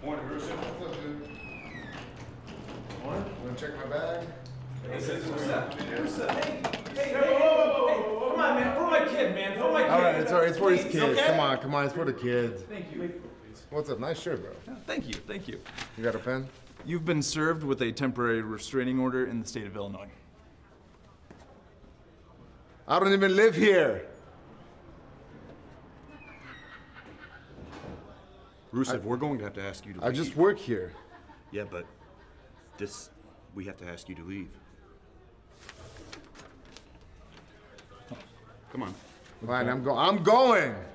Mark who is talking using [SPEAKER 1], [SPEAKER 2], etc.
[SPEAKER 1] Morning, Rusev.
[SPEAKER 2] What's up, dude?
[SPEAKER 1] Morning.
[SPEAKER 2] Wanna check my bag?
[SPEAKER 1] This is Rusev.
[SPEAKER 3] Rusev, hey, come on, man, for my kid, man, for my kid.
[SPEAKER 2] All right, it's all right. It's for his kids.
[SPEAKER 3] Okay?
[SPEAKER 2] Come on, it's for the kids.
[SPEAKER 3] Thank you.
[SPEAKER 2] What's up? Nice shirt, bro.
[SPEAKER 4] Thank you, thank you.
[SPEAKER 2] You got a pen?
[SPEAKER 4] You've been served with a temporary restraining order in the state of Illinois.
[SPEAKER 2] I don't even live here.
[SPEAKER 1] Rusev, we're going to have to ask you to leave.
[SPEAKER 2] I just work here.
[SPEAKER 1] Yeah, but we have to ask you to leave. Come on.
[SPEAKER 2] Fine, I'm going.